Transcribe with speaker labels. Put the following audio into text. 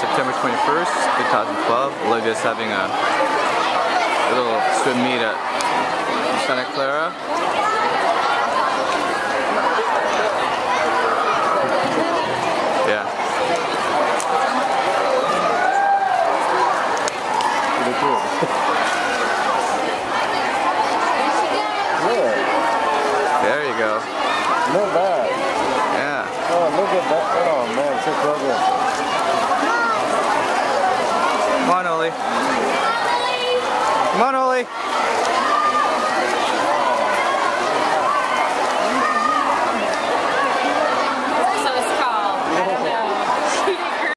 Speaker 1: September 21st, 2012. Olivia's having a little swim meet at Santa Clara. Yeah.
Speaker 2: Pretty cool. Look.
Speaker 1: There you go.
Speaker 2: Not bad.
Speaker 1: Yeah.
Speaker 2: Oh, look at that. Oh man, so progress.
Speaker 1: Come on, Oli. Come on, Oli.